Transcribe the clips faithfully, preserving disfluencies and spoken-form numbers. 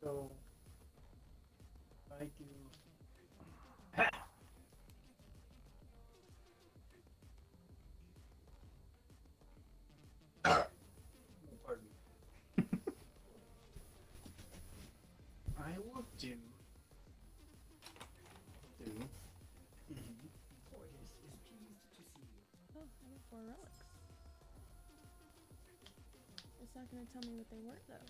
So I do. Pardon me. I will do. Do. Mm-hmm. Oh, I got four relics. It's not gonna tell me what they were though.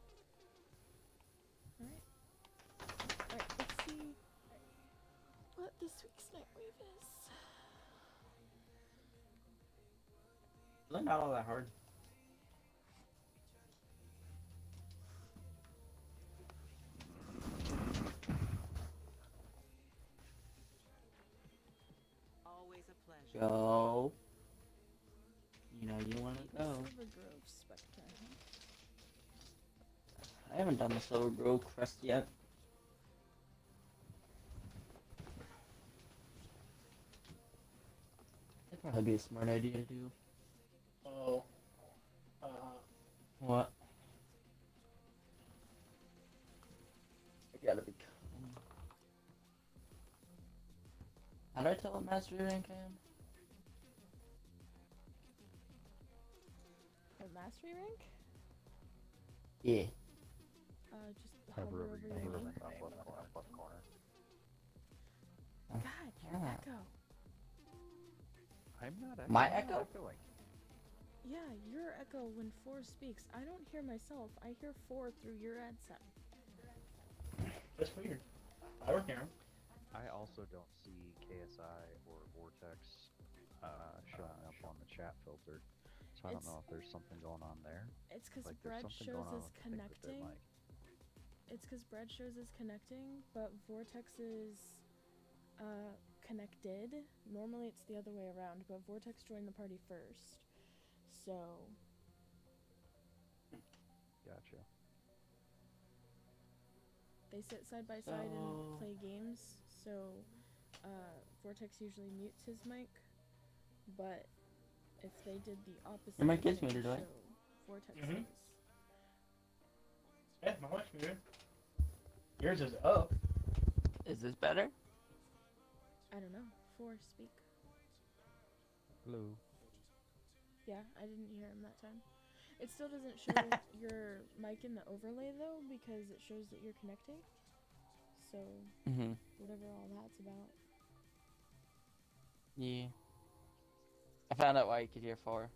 Alright. Alright, let's see what this week's Nightwave is. It's not all that hard. Always a pleasure. Go. You know you want to go. Silver Grove Spectre. I haven't done the Silver Grove quest yet. That'd probably be a smart idea to do. Oh. Uh. What? I gotta be. How do I tell what mastery rank I am? What mastery rank? Yeah. Uh, just hover over your name. God, your Ah. echo. I'm not echoing. My I'm not echo? echoing. Yeah, your echo when four speaks. I don't hear myself. I hear four through your headset. That's weird. I don't hear him. I also don't see K S I or Vortex uh, showing up on the chat filter, so I don't It's- know if there's something going on there. It's because Like there's Bread something shows going on as with the thing with their connecting. mic. It's because Bread shows as connecting, but Vortex is uh, connected. Normally it's the other way around, but Vortex joined the party first. So, Gotcha. they sit side by side and So- play games. So, uh, Vortex usually mutes his mic, but if they did the opposite, Your mic then is it would muted, right? show Vortex's. Mhm. Yeah, my mic's muted. Yours is up. Is this better? I don't know. Four speak. Hello. Yeah, I didn't hear him that time. It still doesn't show your mic in the overlay though, because it shows that you're connecting. So, Mm-hmm. whatever all that's about. Yeah. I found out why you could hear four.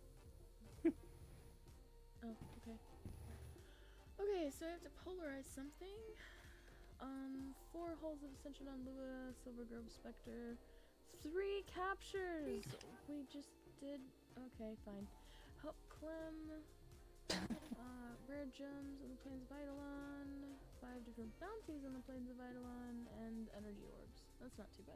Oh, okay. Okay, so I have to polarize something. Um, four Halls of Ascension on Lua, Silver Grove Spectre, three captures! We just did. Okay, fine. Help Clem. Uh, rare gems on the plains of Eidolon, five different bounties on the plains of Eidolon, and energy orbs. That's not too bad.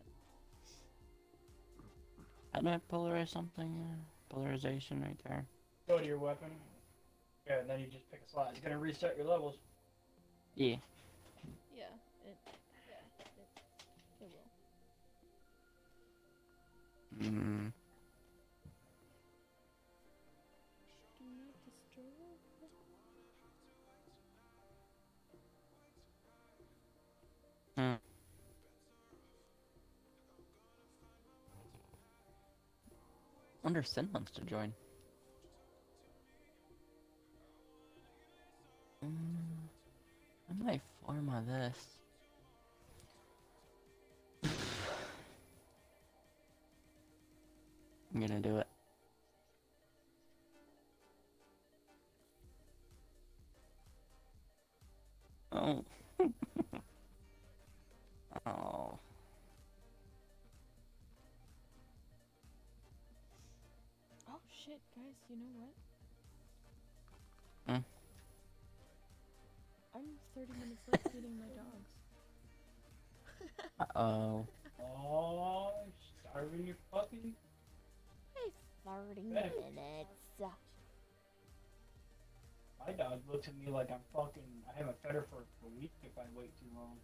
How do I polarize something? Polarization right there. Go to your weapon. Yeah, and then you just pick a slot. It's gonna reset your levels. Yeah. Yeah, it. Yeah, it, it will. Mm. Do not disturb. Mm. Wonder if Sin wants to join. Mm. I might farm on this. I'm gonna do it. Oh. Oh. Oh shit, guys, you know what? Hmm? I'm thirty minutes late feeding my dogs. Uh-oh. Oh, starving your puppy? It's thirty Hey. minutes. My dog looks at me like I'm fucking. I haven't fed her for a week if I wait too long.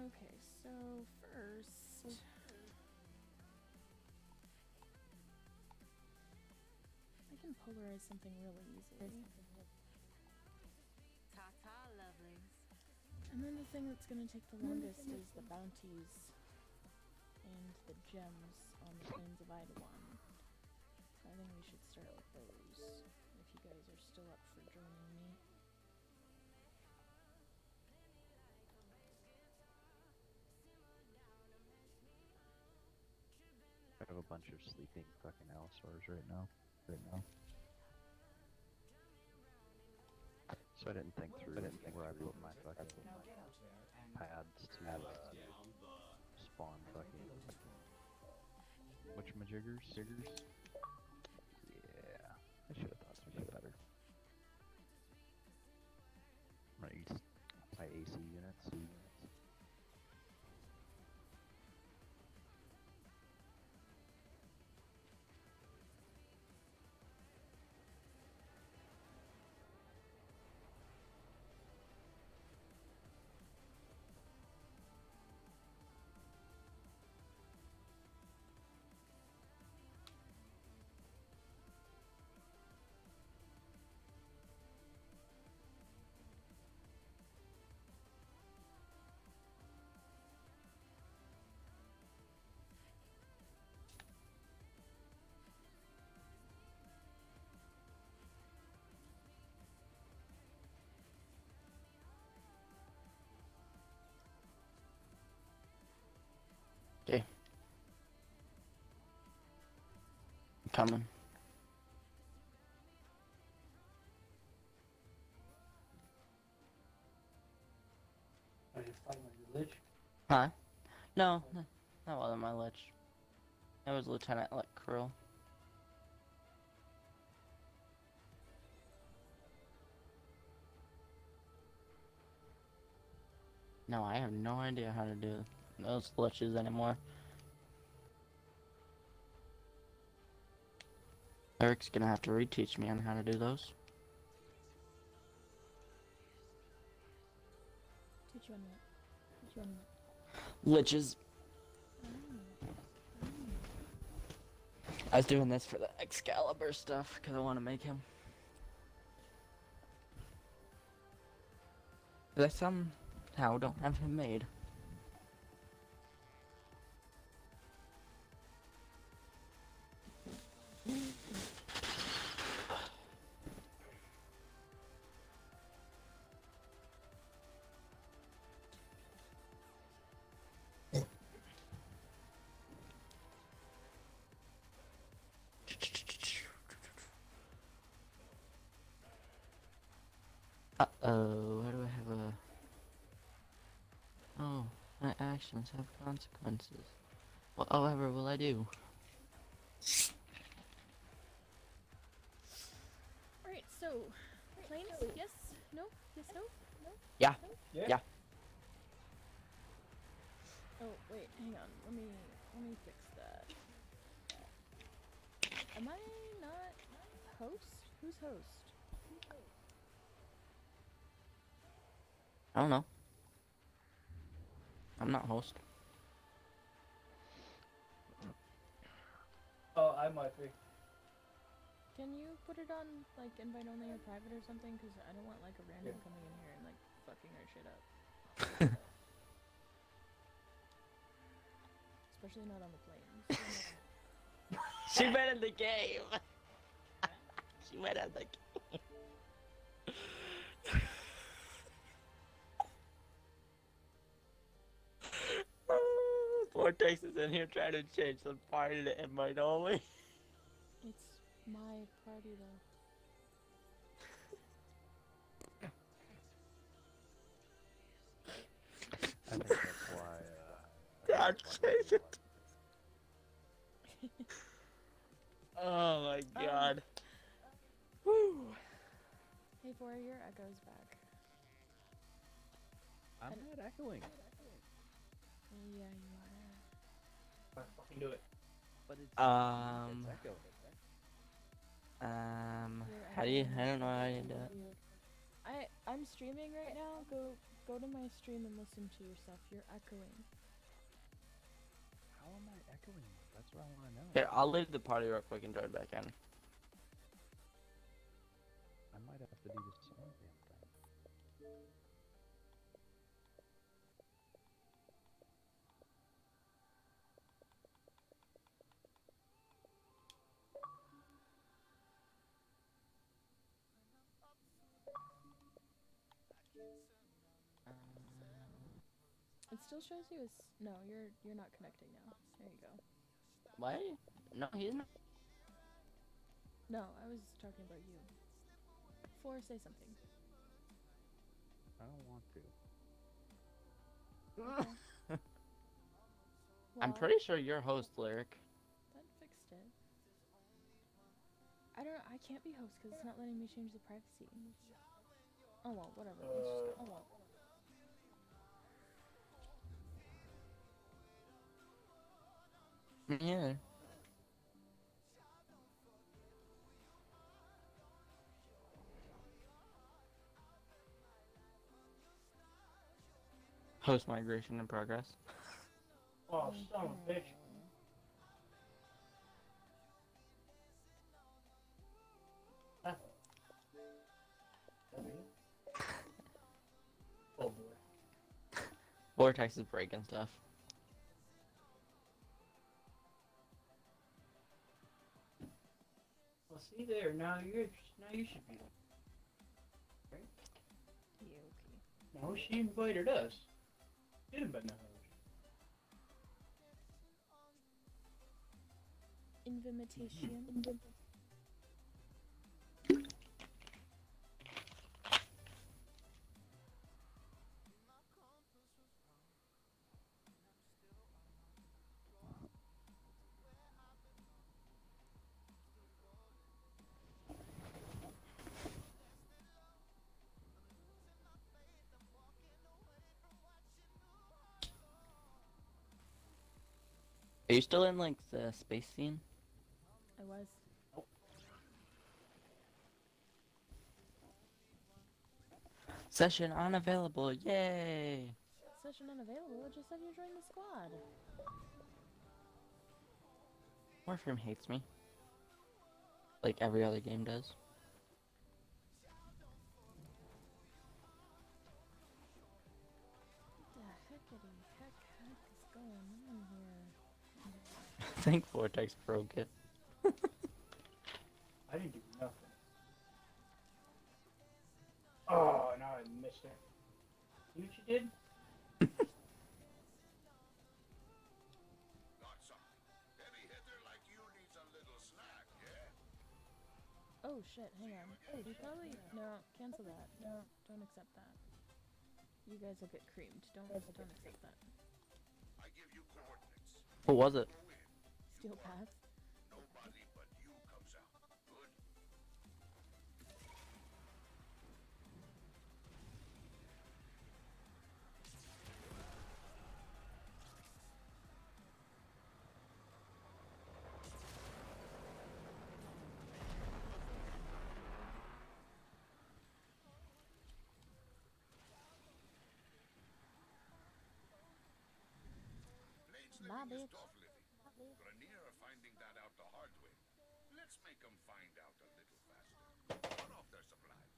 Okay, so first... I can polarize something really easily. Ta-ta, lovelies. And then the thing that's gonna take the longest is the bounties and the gems on the plains of Eidolon. So I think we should start with those, if you guys are still up for joining me. I have a bunch of sleeping fucking Allosaurs right now. Right now. So I didn't think through I didn't think where I put my fucking pads to uh, spawn fucking whatchamajiggers. Jiggers? Yeah, I should have thought something better. I'm gonna use my A C units. Okay. Coming. Are you fighting with your lich? Huh? No, no, that wasn't my lich. That was Lieutenant like Krill. No, I have no idea how to do those liches anymore. Eric's gonna have to reteach me on how to do those. Teach you on what? Teach you on what? Liches. Oh. I was doing this for the Excalibur stuff because I want to make him. But I somehow don't have him made. Uh-oh, why do I have a... Oh, my actions have consequences. Whatever will I do? Alright, so, planes? Yes? No? Yes, no? No? Yeah. No? Yeah. Yeah. Oh, wait, hang on. Let me, let me fix that. Am I not host? Who's host? I don't know. I'm not host. Oh, I might be. Can you put it on, like, invite only or private or something? Because I don't want, like, a random Yeah. coming in here and, like, fucking our shit up. Especially not on the planes. She went in the game. She went in the game. Vortex is in here trying to change the party to invite only. It's my party, though. I think that's why. Uh, God, that's why change it. Oh my god. Woo. Hey, for your echo's back. I'm not echoing. Yeah, you Alright, fucking do it. But it's, Um. it's echoing. Um. You're How do you? I echoing. don't know how you do it. I I'm streaming right now. Go go to my stream and listen to yourself. You're echoing. How am I echoing? That's what I want to know. Here, I'll leave the party real quick and join back in. I might have to do the same damn thing. It still shows you as no. You're you're not connecting now. There you go. What? No, he's not. No, I was talking about you. Four, say something. I don't want to. Okay. I'm Well, pretty sure you're host, Lyric. that fixed it. I don't. I can't be host because it's not letting me change the privacy. Oh well, whatever. Let's just go. Oh well. Yeah. Host migration in progress. Oh, son of a bitch. Huh? That me? Oh boy. Vortex is breaking stuff. Well, see there. Now you're. Now you should be. Right? Yeah, okay. No, she invited us. Should have been the host. Invitation. Are you still in like the space scene? I was. Session unavailable, yay! Session unavailable. It just said you joined the squad. Warframe hates me. Like every other game does. What the heckity heck heck is going on here? I think Vortex broke it. I didn't do nothing. Oh, now I missed it. See what you did? Oh shit, hang on. You probably no, cancel that. No, don't accept that. You guys will get creamed. Don't don't accept that. What was it? Steel path. Bye, bitch. Grenier are finding that out the hard way. Let's make them find out a little faster. Cut off their supplies.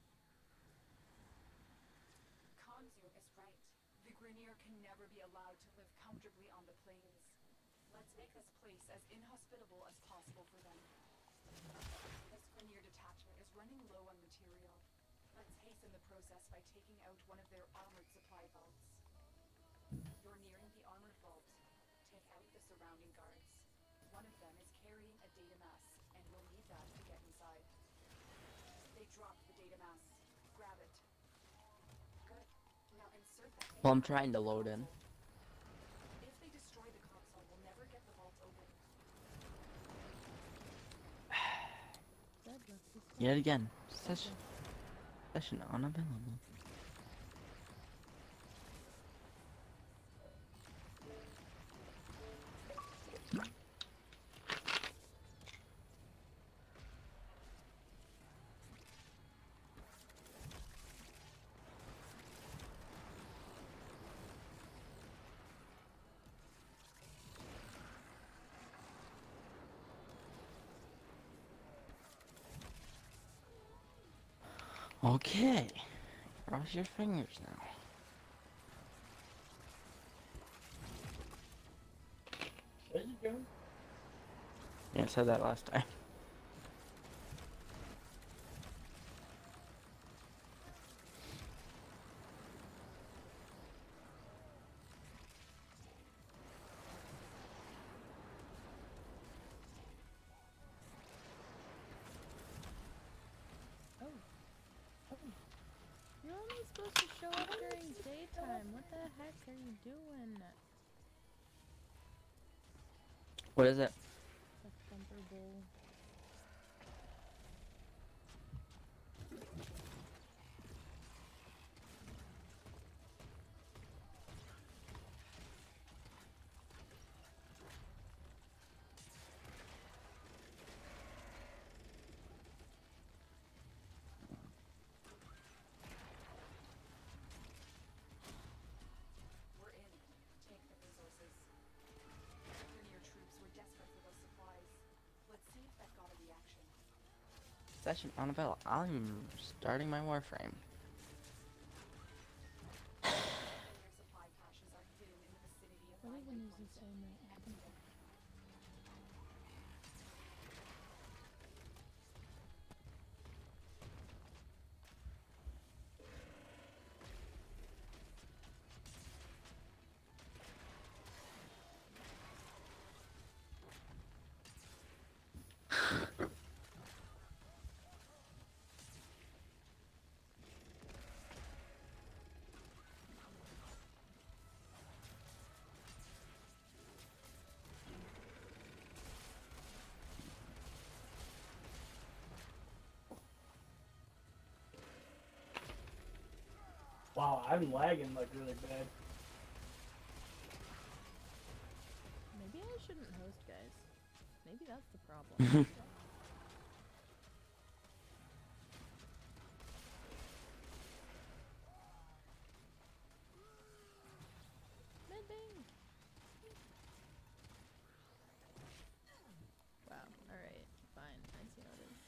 Kanzu is right. The Grenier can never be allowed to live comfortably on the plains. Let's make this place as inhospitable as possible for them. This Grenier detachment is running low on material. Let's hasten the process by taking out one of their armored supply vaults. You're nearing the armored vault. Take out the surrounding guards. One of them is carrying a data mass, and we'll need that to get inside. They dropped the data mass. Grab it. Good. Now insert that. Well, I'm trying to load in. If they destroy the console, we'll never get the vault open. Dead left is Yet again. Session, session unavailable. Okay. Cross your fingers now. What is it doing? Yeah, I said that last time. Oh. Oh. You're only supposed to show up during daytime. What the heck are you doing? What is it? A thumper bowl. We're in. Take the resources. Grineer troops were desperate for those supplies. Let's see if that got a reaction. Session Annabelle. I'm starting my warframe. Grineer supply caches are hidden in the vicinity of What even Nightwave is this Point. aiming? Wow, I'm lagging like really bad. Maybe I shouldn't host, guys. Maybe that's the problem. Medbang! Wow, alright, fine. I see how it is.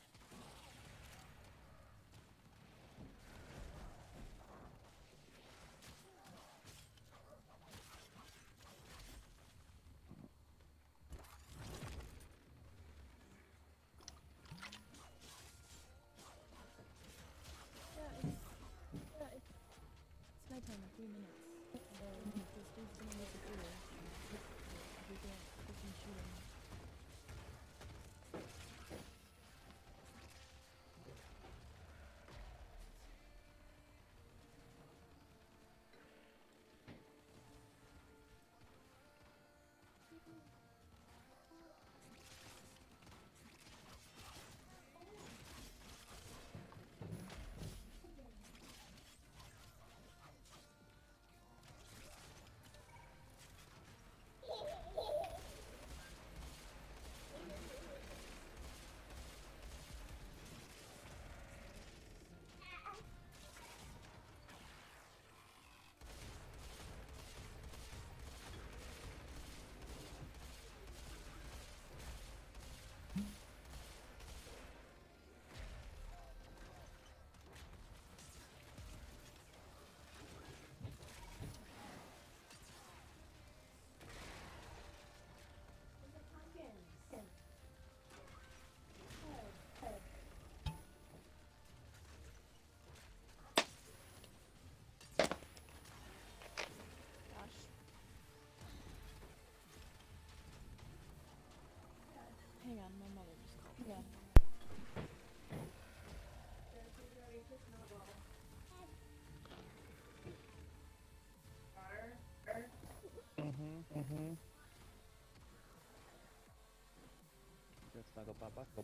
Yeah, it's, yeah, it's, it's nighttime in three minutes. So, this dude's gonna make it through. If we can't freaking shoot him. Gosh. Hang on, my mother just called. Yeah. Mm-hmm, mm-hmm. Just snuggle papa, go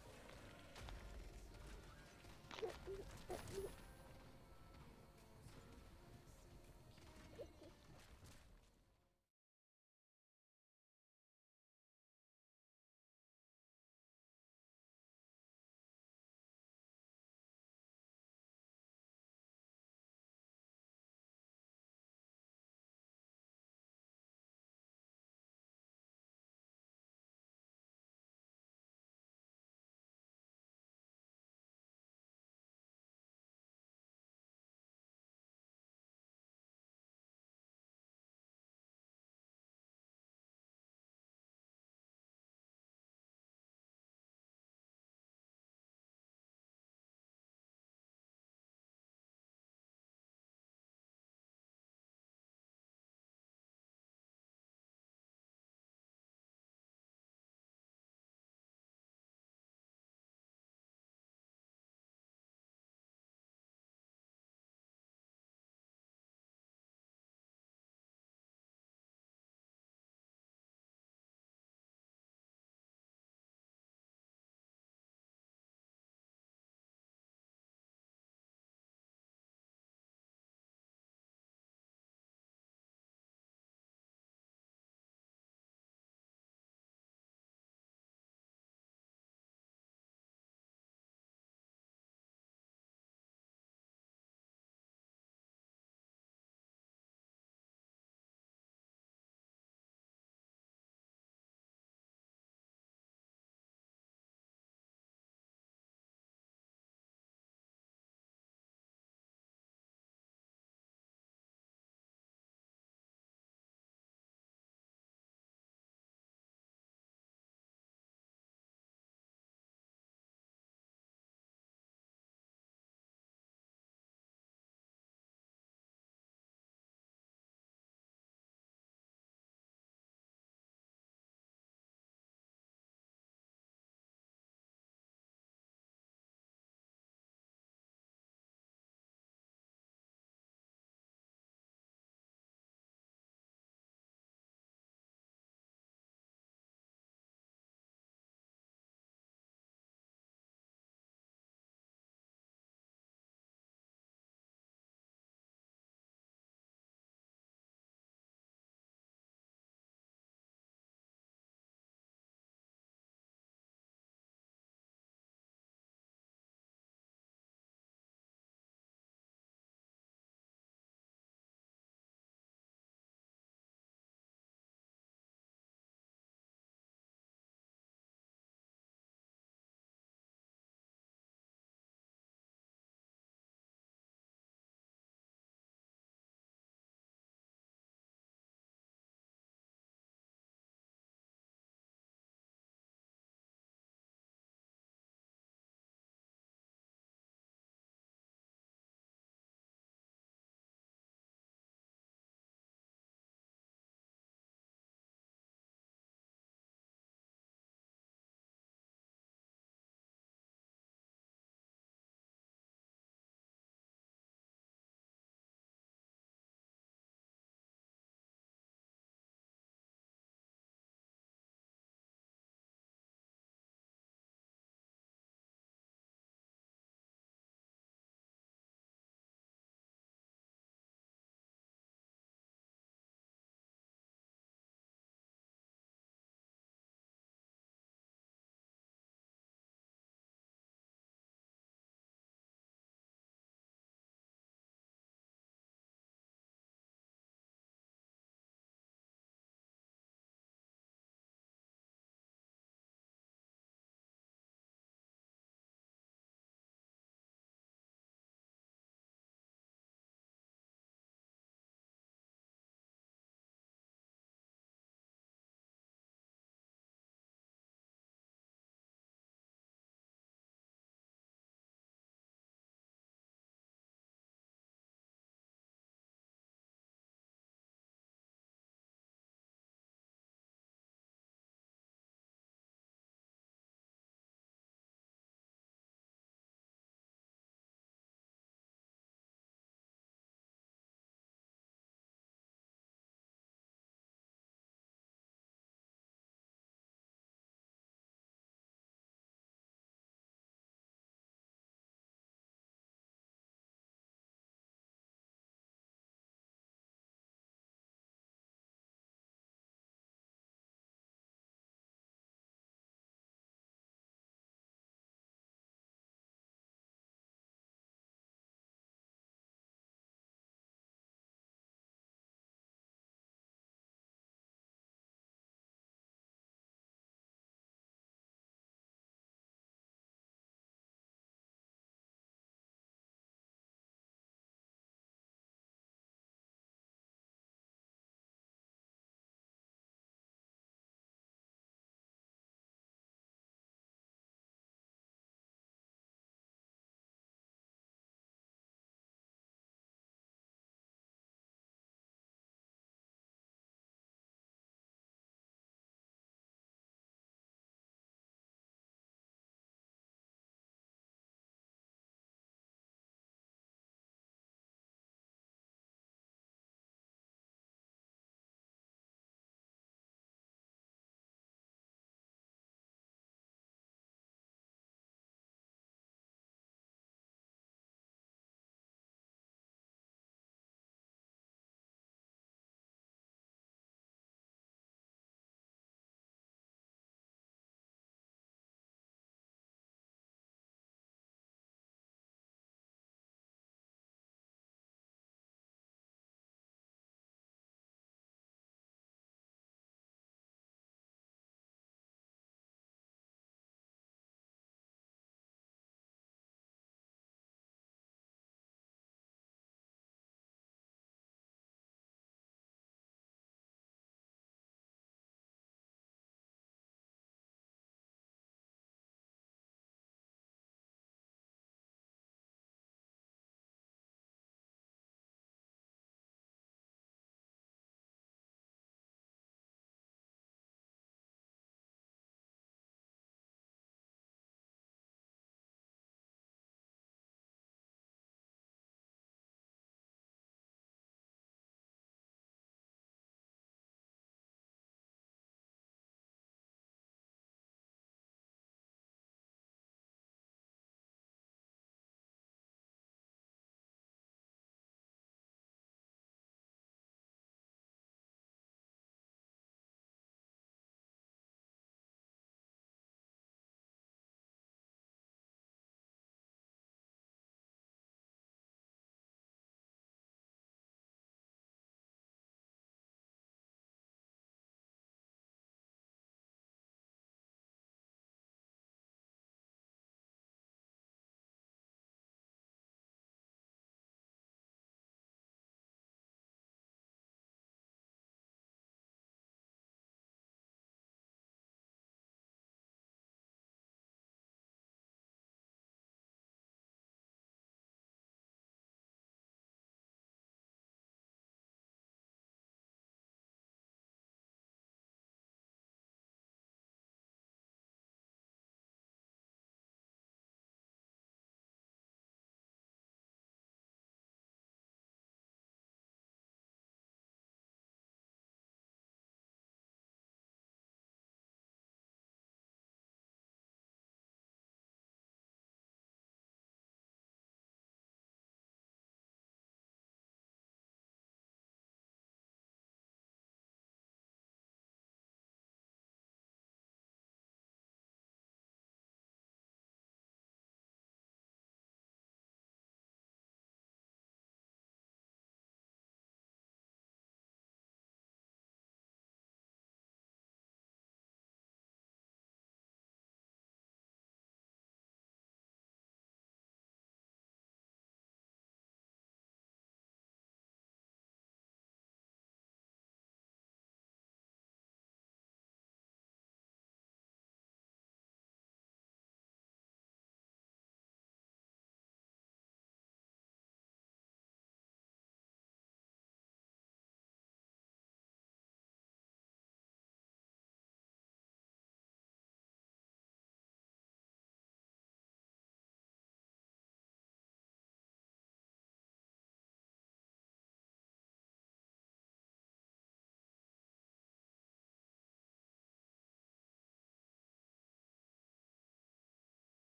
papa.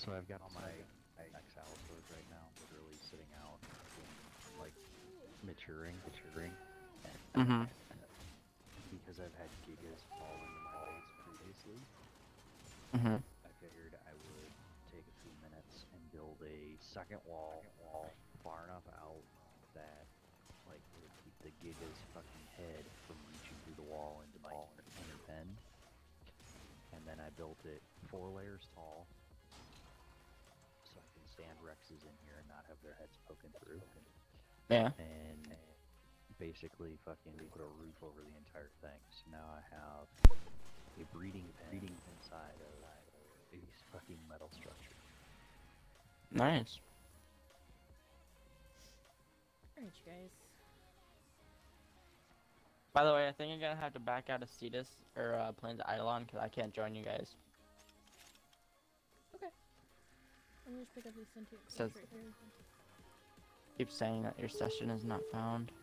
So I've got all my X allosaurs right now, literally sitting out, like maturing, maturing. Mm-hmm. Because I've had gigas fall into my base previously, Mm-hmm. I figured I would take a few minutes and build a second wall, wall far enough out that like it would keep the giga's fucking head from reaching through the wall into my inner pen. And then I built it four layers tall, so I can stand Rexes in here and not have their heads poking through. Yeah. And basically fucking put a roof over the entire thing. So now I have a breeding pen breeding inside of a fucking metal structure. Nice. Alright, you guys. By the way, I think I'm gonna have to back out of Cetus or uh, Plains Eidolon because I can't join you guys. Okay. I'm gonna just pick up these sentient Says- right here. Keep saying that your session is not found.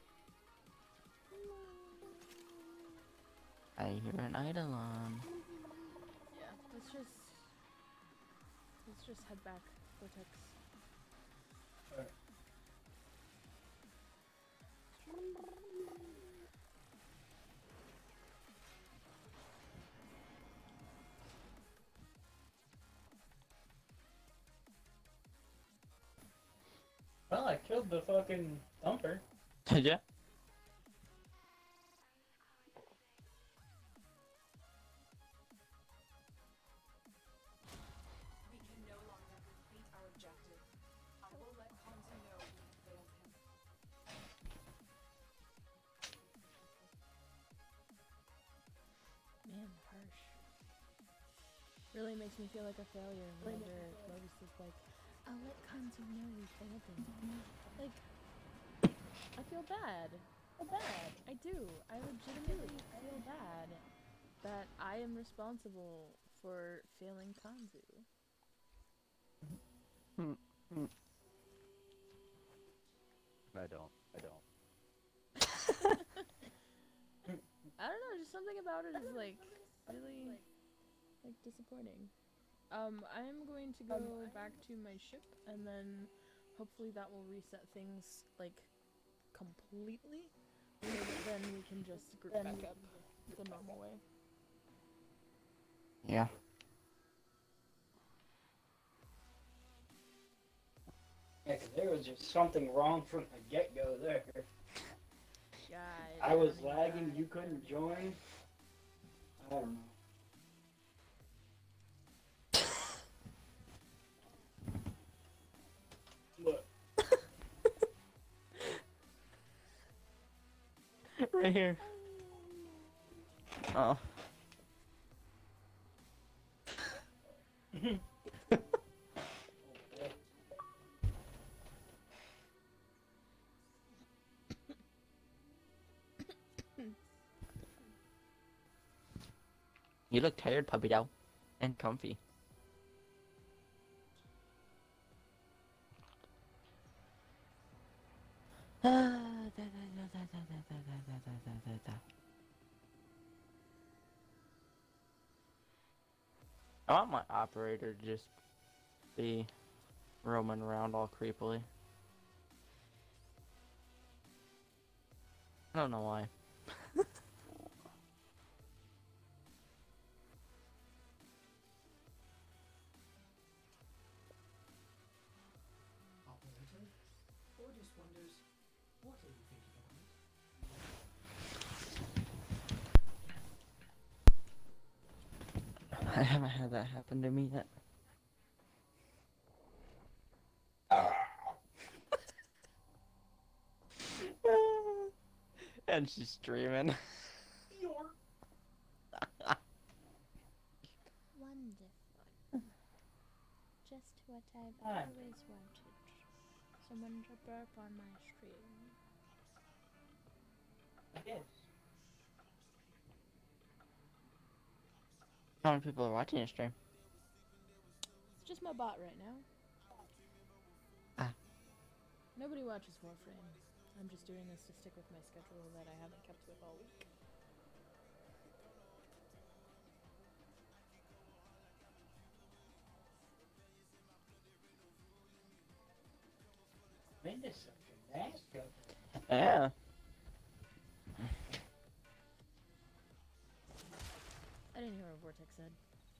I hear an Eidolon. Yeah, let's just let's just head back, Vortex. Alright. Well, I killed the fucking thumper. Did ya? We can no longer complete our objective. I will let Kanzu know we have failed him. Man, harsh. Really makes me feel like a failure whenever Lotus is like, I'll let Kanzu know we failed him. Like, I feel bad. I feel bad. I do. I legitimately feel bad that I am responsible for failing Kanzu. I don't. I don't. I don't know, just something about it is like really like disappointing. Um, I'm going to go back to my ship and then hopefully that will reset things like completely so that then we can just group back up the normal way. Yeah. Yeah, 'cause there was just something wrong from the get-go there. Yeah, I was lagging, you couldn't join. I don't know. Look, Right here. Oh. You look tired, puppy doll. And comfy. I want my operator to just be roaming around all creepily. I don't know why. Operator, Ordis wonders, what are you thinking about? I haven't had that happen to me yet. And she's streaming. Wonderful. Just what I've Hi. always wanted. Someone to burp on my stream. yes. How many people are watching your stream? It's just my bot right now. Ah. Nobody watches Warframe. I'm just doing this to stick with my schedule that I haven't kept with all week. deception. That's good. Yeah. I didn't hear what Vortex said.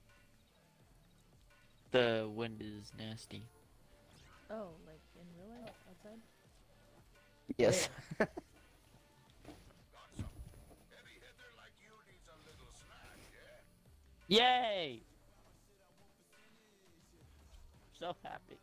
The wind is nasty. Oh, like in real life? Outside? Yes. Got some. Heavy hitter like you needs a little snack, yeah? Yay! So happy.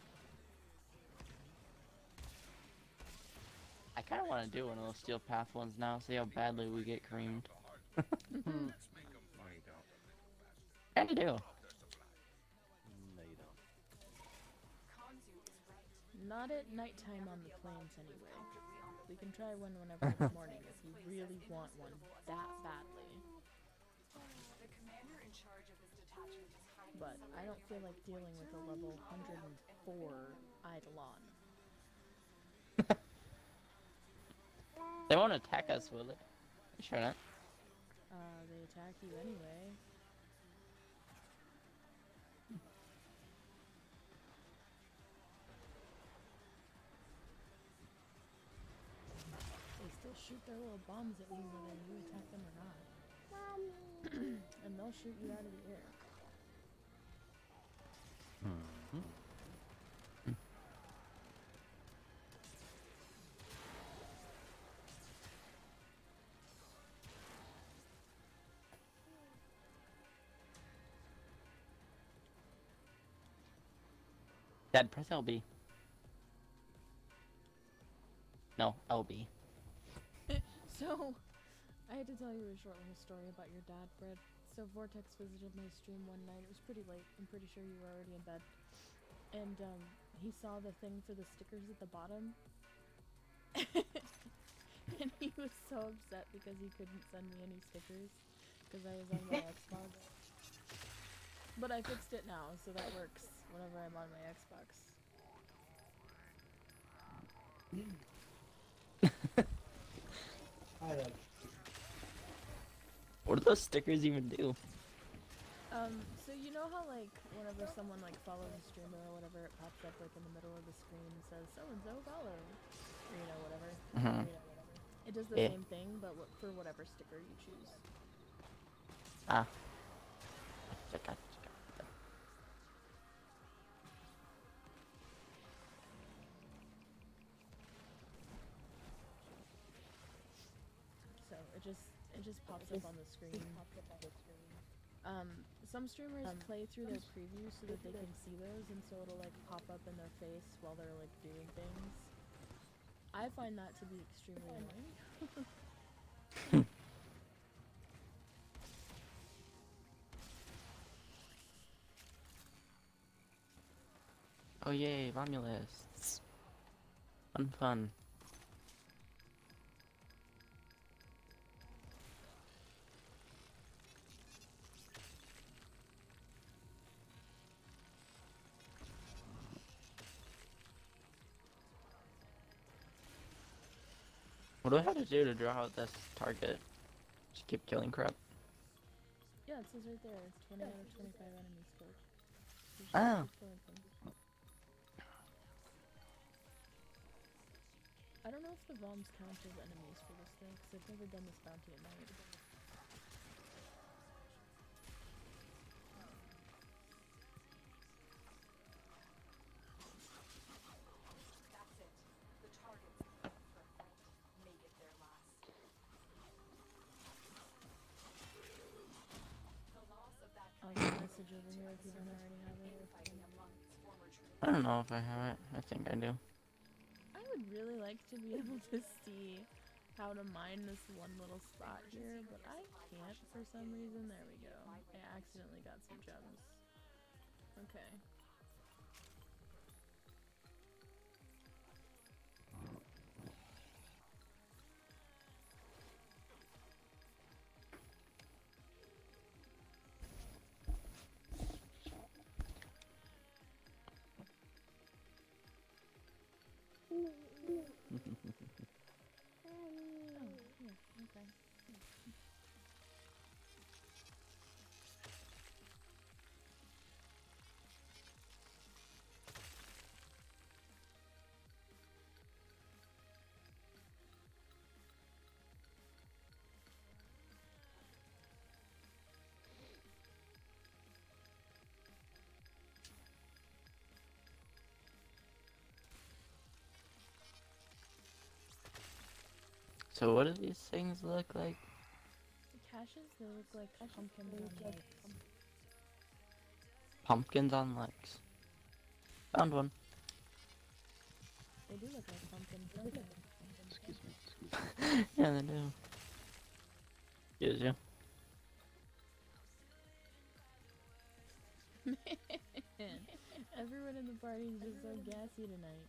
I kind of want to do one of those steel path ones now. See how badly we get creamed. Let's make 'em find out a little faster. Kind of do. Off their supply. No, you don't. Kanzu is right. Not at nighttime on the plains anyway. We can try one whenever it's morning if you really want one that badly. The commander in charge of this detachment is hiding But I don't feel like dealing with a level one hundred four Eidolon. They won't attack us, will it? Sure not. Uh, they attack you anyway. They still shoot their little bombs at you whether you attack them or not. And they'll shoot you out of the air. Mm-hmm. Dad, press L B. No, L B. So, I had to tell you a short little story about your dad, Fred. So Vortex visited my stream one night. It was pretty late. I'm pretty sure you were already in bed. And um, he saw the thing for the stickers at the bottom. And he was so upset because he couldn't send me any stickers because I was on my Xbox. But I fixed it now, so that works whenever I'm on my Xbox. I like What do those stickers even do? Um, so you know how like whenever someone like follows a streamer or whatever, it pops up like in the middle of the screen and says so and so follow, or you know whatever. Mhm. It does the Yeah. same thing, but wh- for whatever sticker you choose. Ah. Check out. So it just it just pops up on the screen. Um, some streamers play through their previews so that they can see those, and so it'll like pop up in their face while they're like doing things. I find that to be extremely annoying. Oh yay, Romulus. Fun fun. What do I have to do to draw out this target? Just keep killing crap. Yeah, it says right there. It's twenty out of twenty-five enemies killed. You just Oh. keep killing them. I don't know if the bombs count as enemies for this thing, because I've never done this bounty at night. That's it. The target's up for a fight. Make it their last. The loss of that I'll get a message over here if you don't already have it. fighting among its former troops. I don't know if I have it. I think I do. I would really like to be able to see how to mine this one little spot here, but I can't for some reason. There we go. I accidentally got some gems. Okay. Oh, yeah, okay. So what do these things look like? The caches, they look like pumpkins on legs. Pumpkins on legs. Found one. They do look like pumpkins, don't they? Excuse me, excuse me. Yeah, they do. Excuse you. Everyone in the party is just so gassy tonight.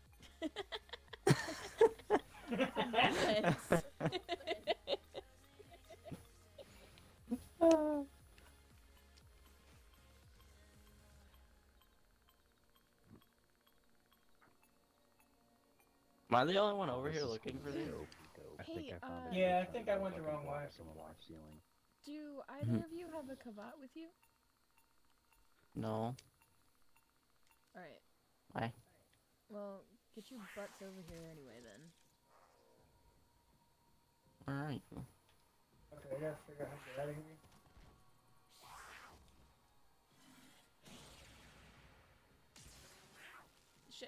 Am I the only one over This here is looking for these? I Hey, think I found uh, a Yeah, I good think time I to went the fucking wrong way. block someone off ceiling. Do either of you have a kavat with you? No. Alright. Why? Well, get your butts over here anyway then. Where are you? Okay, I gotta figure out how to get out of here. Shit.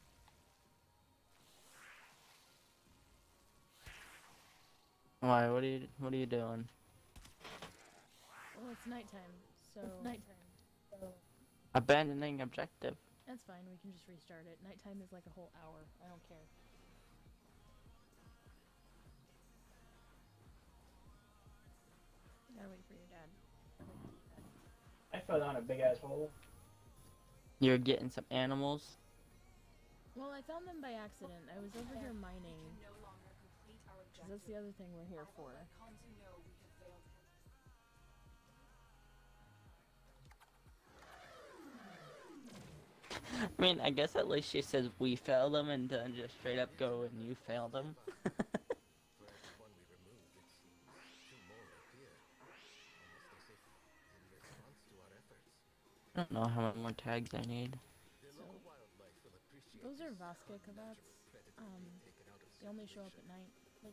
Why? What are you? What are you doing? Well, it's nighttime, so... It's nighttime. So... Abandoning objective. That's fine, we can just restart it. Nighttime is like a whole hour. I don't care. Gotta wait for your dad. I fell down a big ass hole. You're getting some animals. Well, I found them by accident. I was over here mining. No longer complete our 'Cause that's the other thing we're here for. Kanzu know we have failed him. I mean, I guess at least she says we failed them and then just straight up go and you failed them. I don't know how many more tags I need. So, those are Vasca kavats. Um, they only show up at night.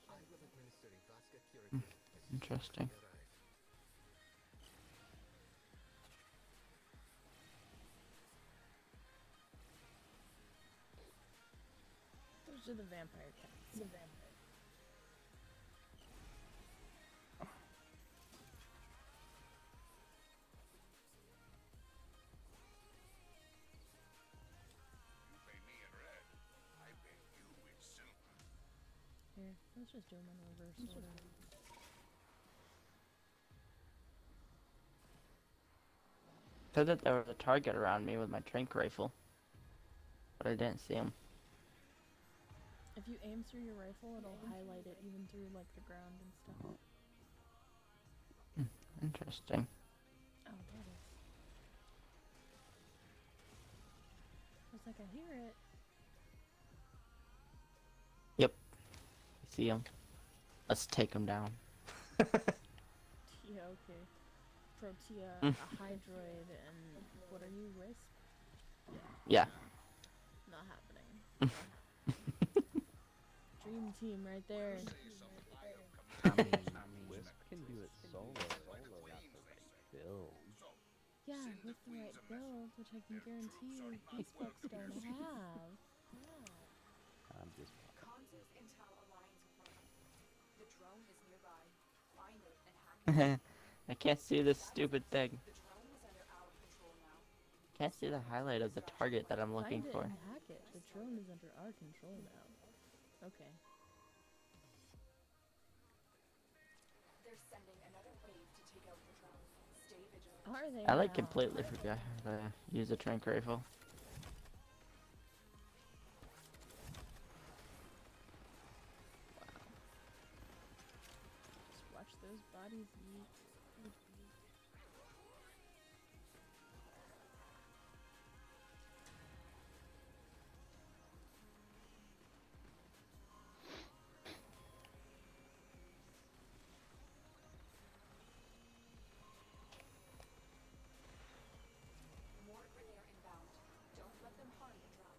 Interesting. Those are the vampire cats. The vampire. You pay me in red. I pay you in silver. Here, let's just do them in reverse order. Said that there was a target around me with my trank rifle, but I didn't see him. If you aim through your rifle, it'll highlight it even through like the ground and stuff. Interesting. Oh, there it is. I was like, I hear it. Yep. I see him. Let's take him down. Yeah, okay. Protea, a Hydroid, and what are you, Wisp? Yeah. Not happening. Dream team right there. I mean, Wisp can do it solo, solo, not the right build. Yeah, with the right build, which I can guarantee you these folks don't have. I'm just Kanzu's intel aligns with mine. The drone is nearby. Find it and hack it. I can't see this stupid thing. The drone is under our control now. Can't see the highlight of the target that I'm looking Find it for. and hack it. The drone is under our control now. Okay. They're sending another wave to take out the drone. Stay vigilant. Are they I like now? completely forgot how to use a trank rifle. Just watch those bodies eat. More Grenier inbound. Don't let them harm the drone.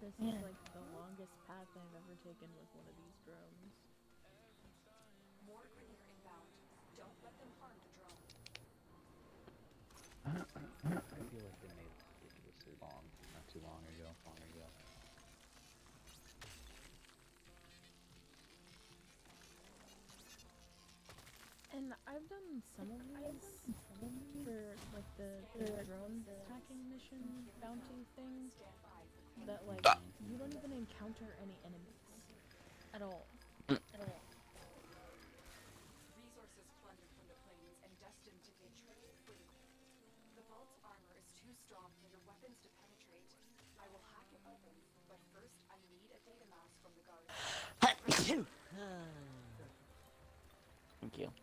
This is like the longest path I've ever taken with one of these drones. More Grenier inbound. Don't let them harm the drone. I feel like they made it ridiculously long not too long ago. Long ago. And I've done some of these for like the, the drone hacking mission bounty thing that like you don't even encounter any enemies at all. At all. Resources plundered from the plains and destined to take trade free. The vault's armor is too strong for your weapons to penetrate. I will hack it open, but first I need a data mass from the guards. Thank you.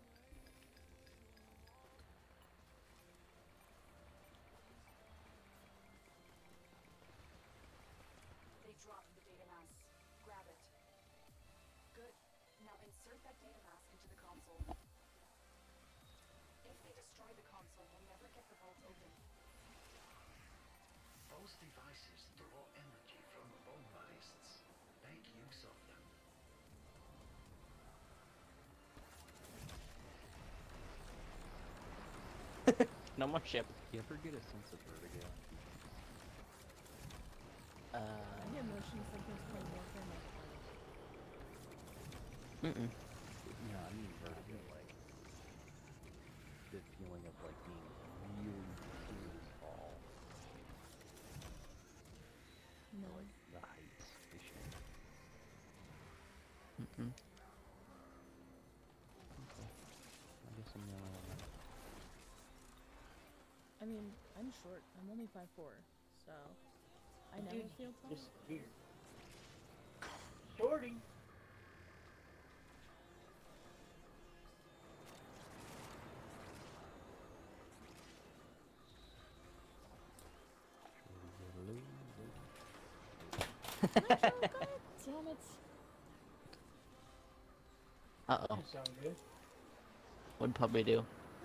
They dropped the data mass. Grab it. Good. Now insert that data mass into the console. If they destroy the console, we'll never get the vault open. Those devices draw energy from the bomb ballists. Make use of them. No more ship. You ever get a sense of vertigo? Uh. I get motion sickness from Warfare Nightwave. Mm-mm. No, I mean vertigo, like the feeling of like being really, really tall. No. Like the heights issue. Mm-mm. Okay. I guess I'm the only one. I mean, I'm short. I'm only five foot four, so I never Dude, feel tall. disappeared. Shorty. God damn it. Uh oh. That sound good. What'd puppy do?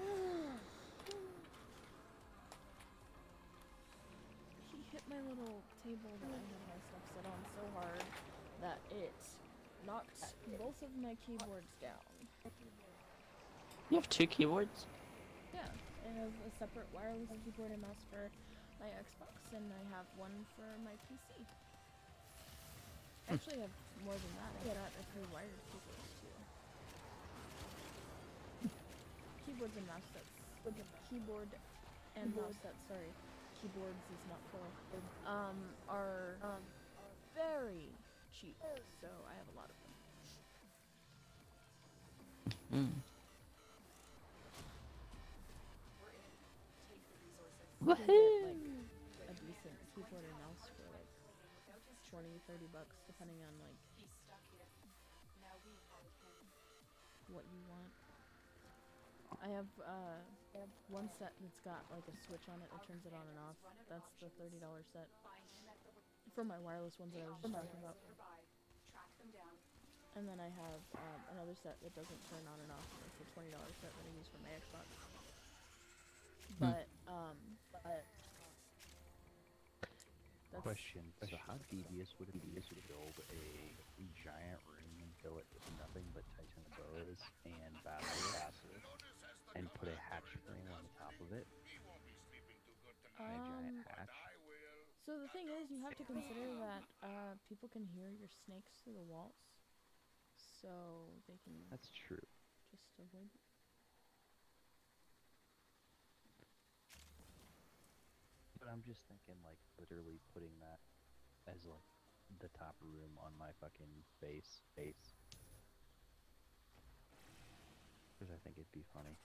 He hit my little table that I had my stuff set on so hard that it knocked both of my keyboards down. You have two keyboards? Yeah, I have a separate wireless keyboard and mouse for my Xbox, and I have one for my P C. I actually have more than that. I got a few wired keyboards too. Keyboards and mouse sets. With the keyboard and mouse sets, sorry. Keyboards is not plural. Um, are um, very cheap, so I have a lot of them. Mm. We're in. Take the resources. You can get, like, a decent keyboard and mouse for like twenty, thirty bucks, depending on like He's stuck here. Now we find him. what you want. I have uh, I have one set that's got like a switch on it that turns it on and off. That's the thirty dollar set. Find him at the For my wireless ones that I was just talking about. nearby. Track them down. And then I have um, another set that doesn't turn on and off. It's a twenty dollar set that I use for my Xbox. But, um, but... That's Question. So how devious would it be to build a giant room and fill it with nothing but Titan boas and batteries and put a hatch frame on the top of it? And a giant Um, hatch? so the thing is, you have to consider that uh, people can hear your snakes through the walls. So they can That's true. just avoid. But I'm just thinking, like, literally putting that as, like, the top room on my fucking base. Base. Because I think it'd be funny.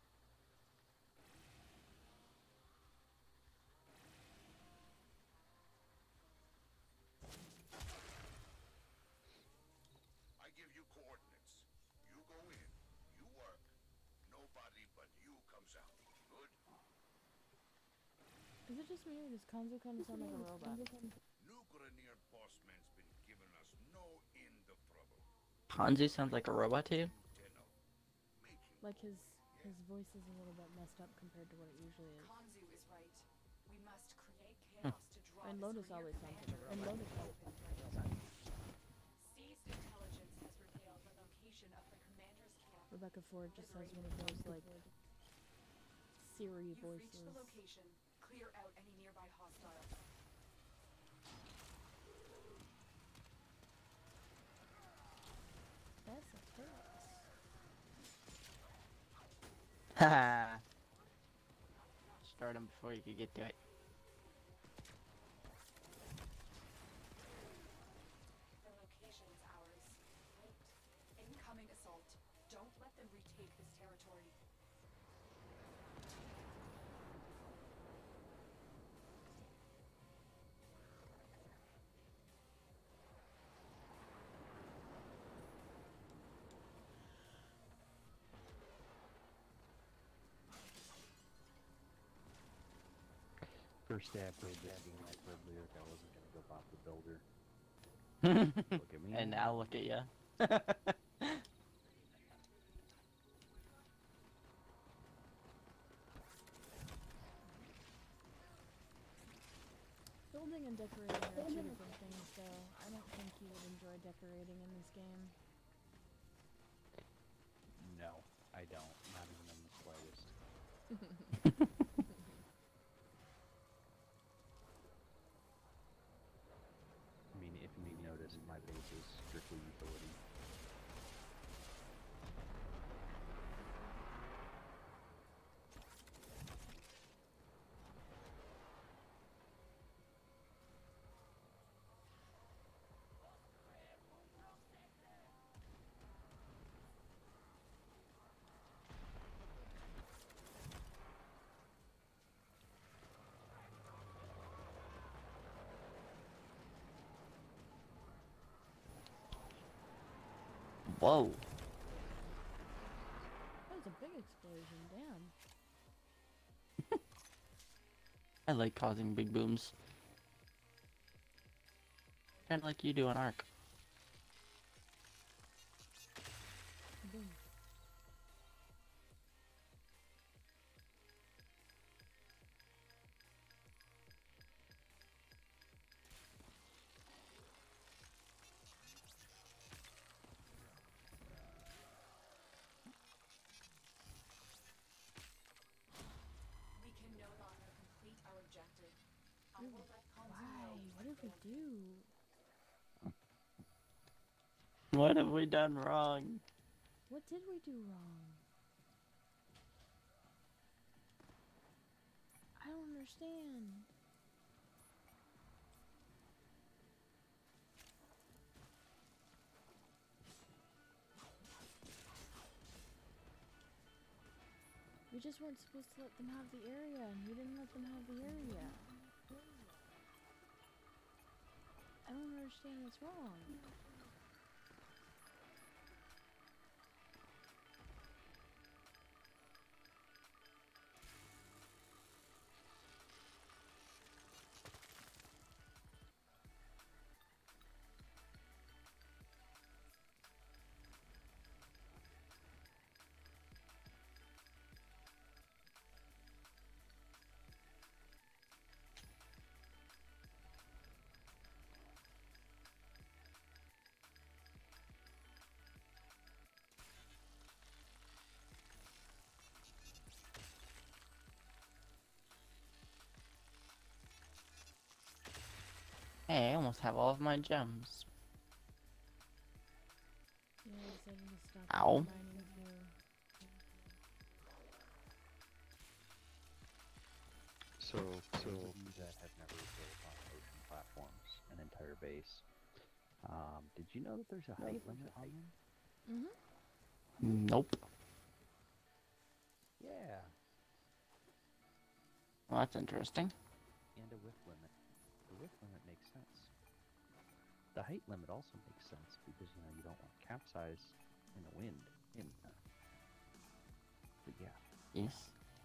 I give you coordinates. You go in, you work. Nobody but you comes out. Good? Is it just me or does Kanzo kind of sound like a robot? New Grenier bossman's been giving us no end of trouble. Hanzi sounds like a robot to you? Tenno. Making Like his his voice is a little bit messed up compared to what it usually is. Kanzu is right. We must create chaos to draw And this Lotus Grenier always sounds like a commander robot. is Seized intelligence has revealed the location of the commander's camp. Rebecca Ford just has one of those, like, Siri You've reached the voices. location. Clear out any nearby hostiles. That's a turret. Haha. Start him before you could get to it. The location is ours. Wait. Incoming assault. Don't let them retake this territory. First day I played this game, I told Lyric I wasn't gonna go pop the builder. Look at me. And now look at ya. Building and decorating are two different things, though. I don't think you would enjoy decorating in this game. No, I don't. Not even in the slightest. I mean, if you notice, my base is strictly utility. Whoa. That was a big explosion, damn. I like causing big booms. Kinda like you do on Ark. Boom. We can no longer complete our objective. I will let Comms Why? know What did we do? What have we done wrong? What did we do wrong? I don't understand. We just weren't supposed to let them have the area, and we didn't let them have the area. I don't understand what's wrong. Hey, I almost have all of my gems. Yeah, I decided to stop Ow. mining for... So, so you that have never built on ocean platforms, an entire base, um, did you know that there's a height limit on them? Mm-hmm. Nope. Yeah, Well, that's interesting. and a width limit. The width limit makes sense. The height limit also makes sense because, you know, you don't want capsize in the wind. In, uh, but yeah. Yes.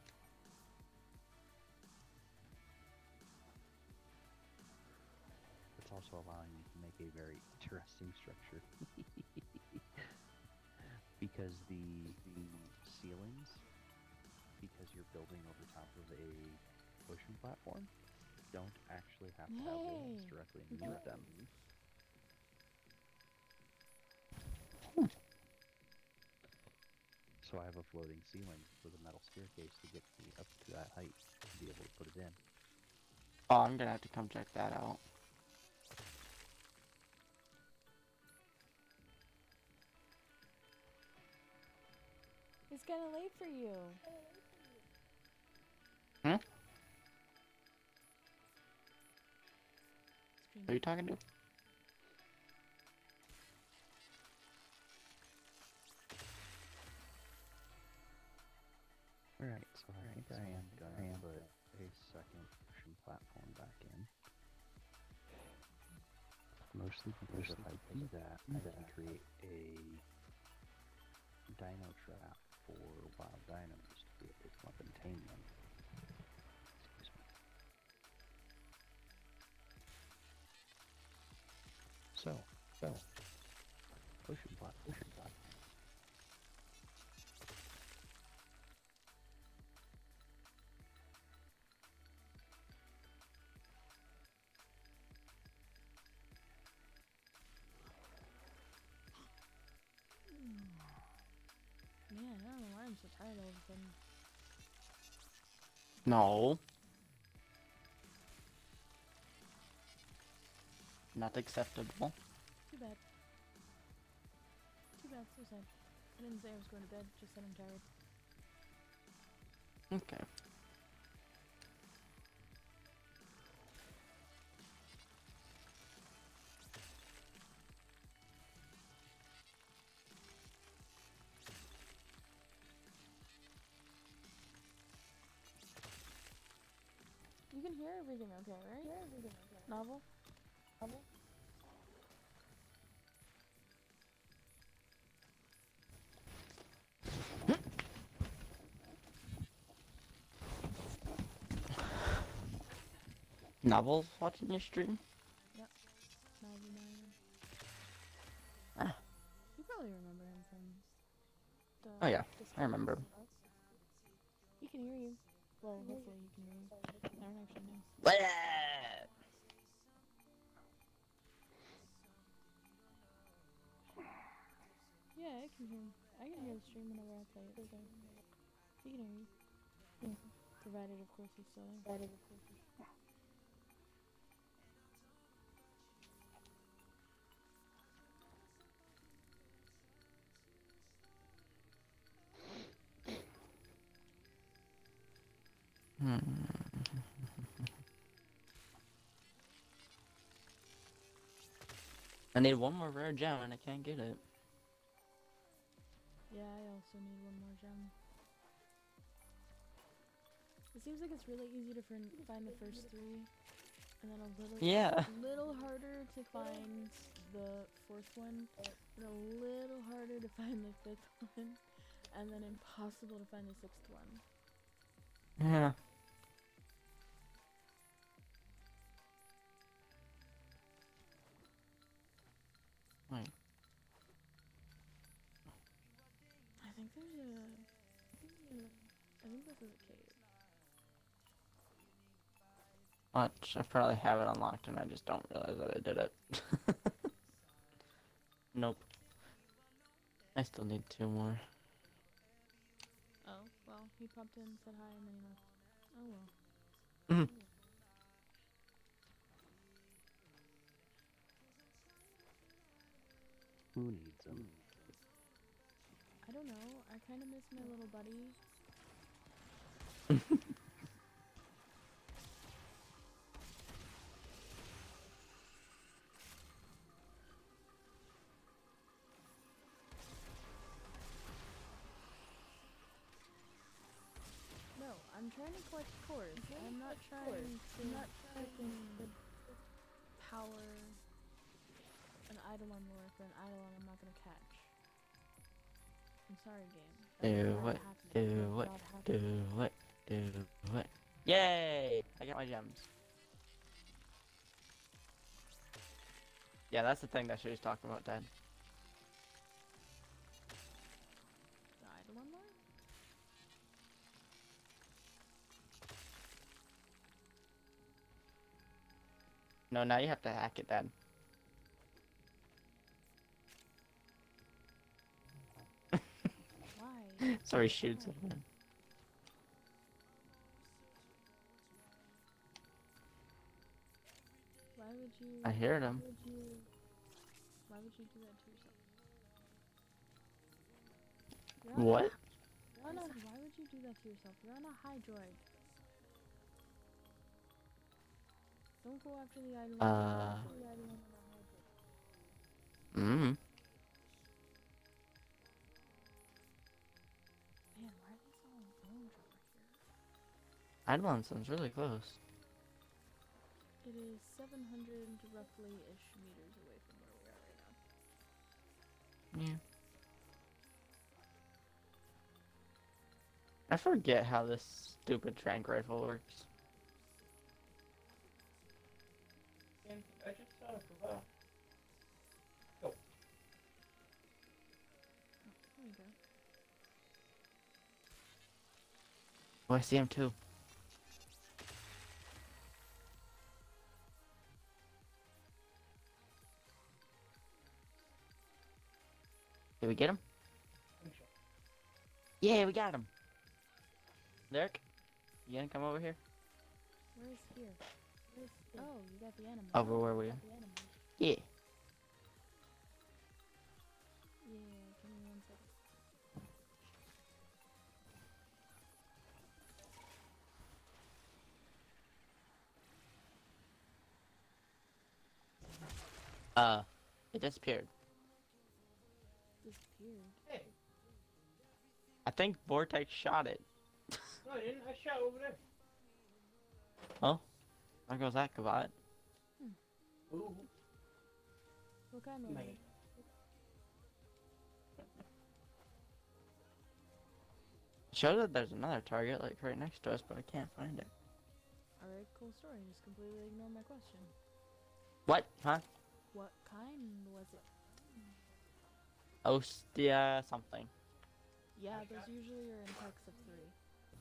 It's also allowing you to make a very interesting structure. Because the the ceilings, because you're building over top of a ocean platform, don't actually have to have walls Hey. directly underneath them. So I have a floating ceiling with a metal staircase to get me up to that height to be able to put it in. Oh, I'm gonna have to come check that out. It's kind of late for you. Hmm? Scream. Who are you talking to? Alright, so I think I am gonna put a second ocean platform back in. Mostly because if I do that, I can create a dino trap for wild dinos to be able to come up and tame them. Excuse me. So, so, ocean platform, ocean platform. Man, I don't know why I'm so tired all of a sudden. No. Not acceptable. Too bad. Too bad, so sad. I didn't say I was going to bed, just said I'm tired. Okay. You can hear everything okay, right? Hear everything okay. Novel? Novel? Novels watching your stream? Yep. Novel, Novel. Ah. You probably remember him from the... Oh yeah, the I remember. He can hear you. Well, hopefully he can hear you. I don't actually know. Yeah, I can hear him. I can hear the stream whenever I play it, so... He can hear you. Yeah. Provided, of course, he's still there. Provided, of course, he's still there. Hmm. I need one more rare gem and I can't get it. Yeah, I also need one more gem. It seems like it's really easy to find the first three, and then a little, Yeah. little harder to find the fourth one, and a little harder to find the fifth one, and then impossible to find the sixth one. Yeah. Wait. I think there's a... I think this is a cave. Watch, I probably have it unlocked and I just don't realize that I did it. Nope. I still need two more. Oh, well, he popped in, said hi, and then he left. Oh well. Mhm. Who needs them? I don't know, I kinda miss my little buddy. No, I'm trying to collect cores. I'm not trying to not freaking power an Eidolon lore for an Eidolon I'm not gonna catch. I'm sorry, game. That's Do not it, happening. do That's it, not happening. do it, do it. Yay! I got my gems. Yeah, that's the thing that she was talking about, Dad. The Eidolon lore? No, now you have to hack it, Dad. Why? So he shoots at him. Why would you? I heard him. Why would you? Why would you do that to yourself? You're on What? A, you're on a, why would you do that to yourself? You're on a high droid. Don't go after the item. Uh. Go after the item on a high droid. Mm. Man, why are these all zones over here? Eidolon sounds really close. It is seven hundred roughly-ish meters away from where we are right now. Yeah. I forget how this stupid trank rifle works. And I just saw it for well. Go. There you go. Oh, I see him too. Did we get him? I'm sure. Yeah, we got him. Derek, you gonna come over here? Where's here? Where's oh, you got the animal. Over where we You are. got the animal. Yeah. Yeah, give me one second. Uh, it disappeared. Disappeared. Hey, I think Vortex shot it. no, I didn't. I shot over there. Oh, there goes that Kavat. Ooh, What kind was man. it? Shows that there's another target like right next to us, but I can't find it. Alright, cool story. Just completely ignore my question. What? Huh? What kind was it? Ostia something. Yeah, those usually are in packs of three.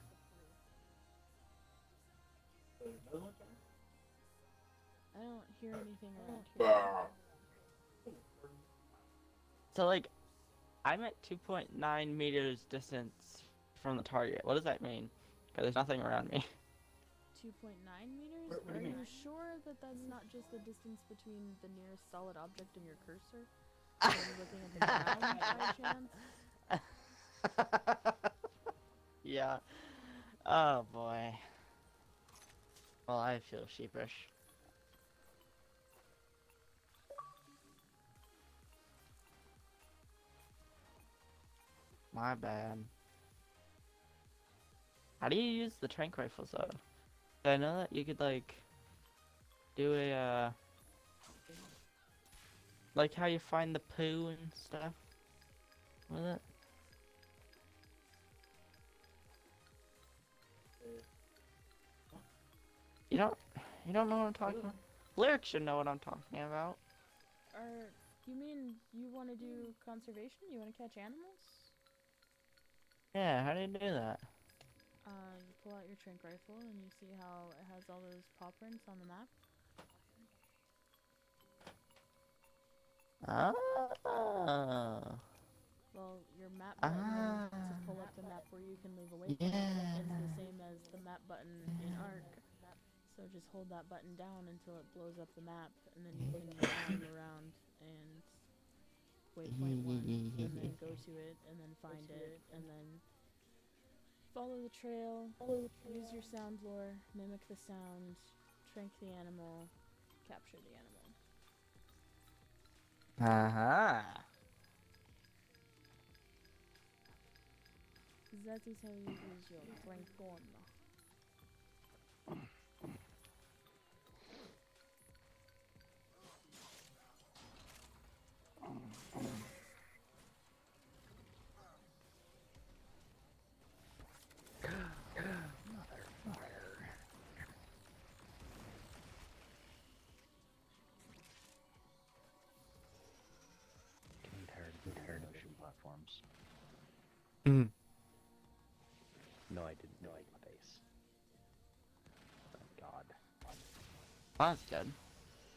There's another one coming? I don't hear anything around here. So like, I'm at two point nine meters distance from the target. What does that mean? Because there's nothing around me. two point nine meters? What- what do Are you you mean? sure that that's not just the distance between the nearest solid object and your cursor? Are you looking at the ground by chance? Yeah. Oh boy. Well, I feel sheepish. My bad. How do you use the trank rifles though? I know that you could like do a uh like how you find the poo and stuff with it. You don't you don't know what I'm talking about? Lyric should know what I'm talking about. Are you mean you want to do conservation? You want to catch animals? Yeah, how do you do that? Uh, you pull out your trank rifle and you see how it has all those paw prints on the map. Ah. Well, your map button Ah. to pull up the map where you can move away from it Yeah. is the same as the map button in Arc. So just hold that button down until it blows up the map, and then you can round around and waypoint one, and then go to it, and then find it, and then follow the trail, use your sound lure, mimic the sound, trank the animal, capture the animal. Uh-huh. That is how you use your trank. Getting tired of the tired ocean platforms. Mm. No, I didn't know I could base. Thank God. Well, that's good.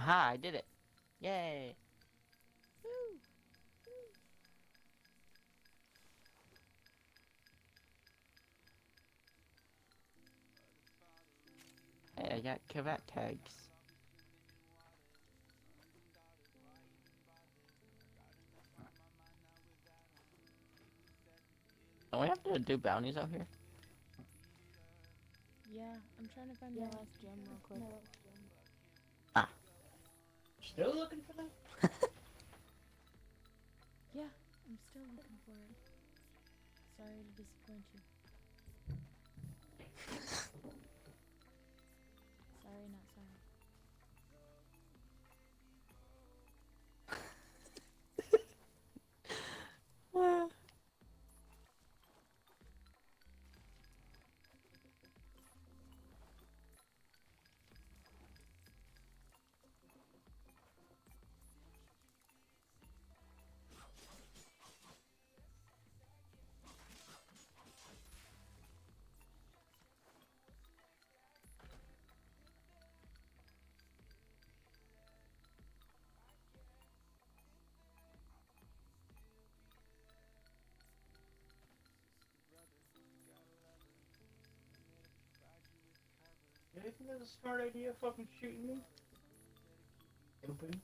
Aha, I did it. Yay. Woo! Hey, I got Corvette tags. Don't we have to do bounties out here? Yeah, I'm trying to find my last gem real quick. Ah. Still looking for that? Yeah, I'm still looking for it. Sorry to disappoint you. Sorry, not sorry. Do you think that's a smart idea, fucking shooting me? Stupid.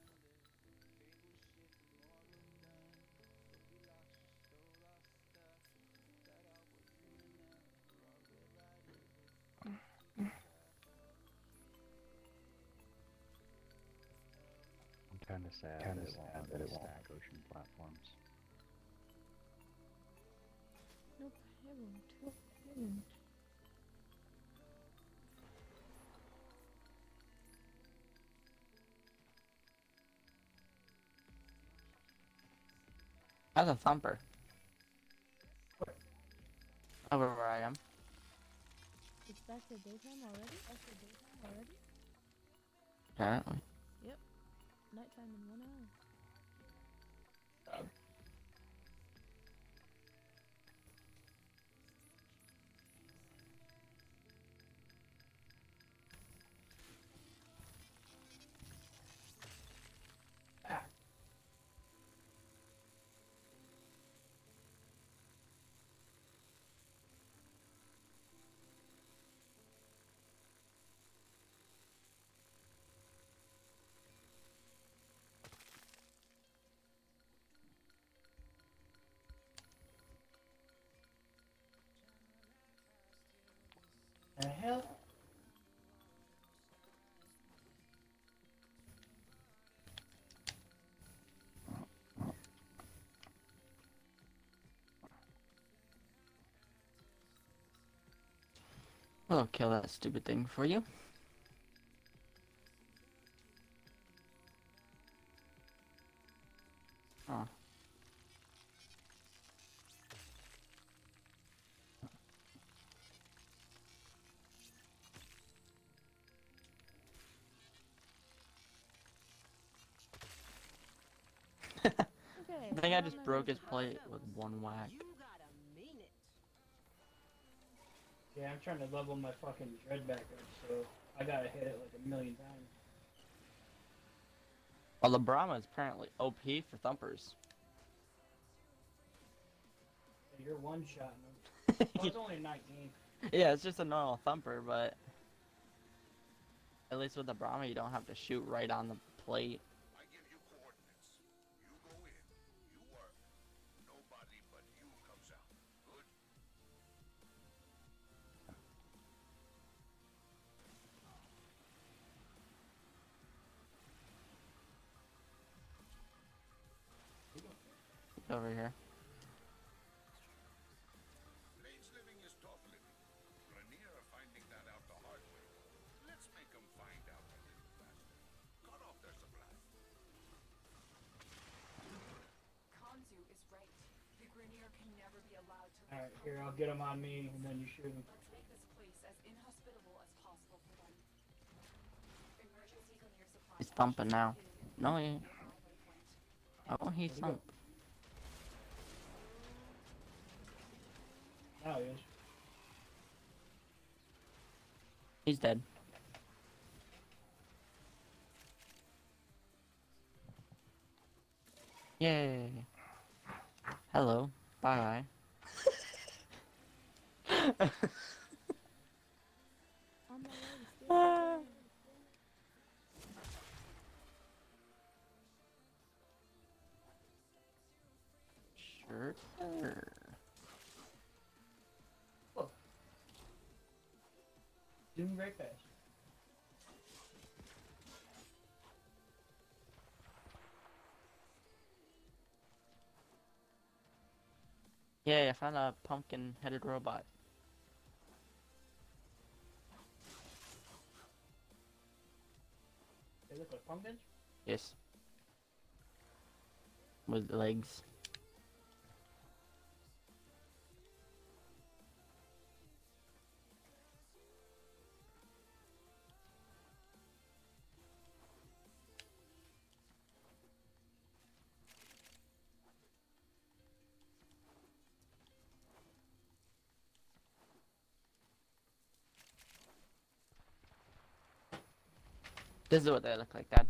I'm kind of sad Kinda that it sad won't that let it me won't. stack ocean platforms. Nope, it won't. It won't. That's a thumper. Over where I am. It's back to daytime already? Back to daytime already? Apparently. Yep. Nighttime in one hour. The hell? I'll kill that stupid thing for you. Oh. Okay. I think I got just my broke his razor. plate with one whack. You gotta mean it. Yeah, I'm trying to level my fucking dread back up, so I gotta hit it like a million times. Well, the Brahma is apparently O P for thumpers. So you're one-shotting them. Well, it's only nineteen. Yeah, it's just a normal thumper, but at least with the Brahma, you don't have to shoot right on the plate. I give you coordinates. You go in. You work. Nobody but you comes out. Good? Over here. Blades living is tough living. Rainier are finding that out the hard way. Let's make them find out a little faster. Cut off their supply. Kanzu is right. The Grenier can never be allowed to live Alright, here, I'll get them on me, and then you shoot them. Let's make this place as inhospitable as possible for them. Emergency Grenier supply He's thumping now. No, he ain't. Oh, he's Where'd he go? thump. Now he is. He's dead. Yay. Hello. Bye bye. On my way, stay Ah. away. Sure. Whoa. Doing very fast. Yay, I found a pumpkin-headed robot. They look like pumpkins? Yes. With legs. This is what they look like, Dad.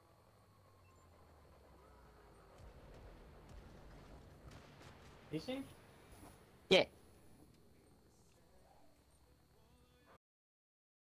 These things?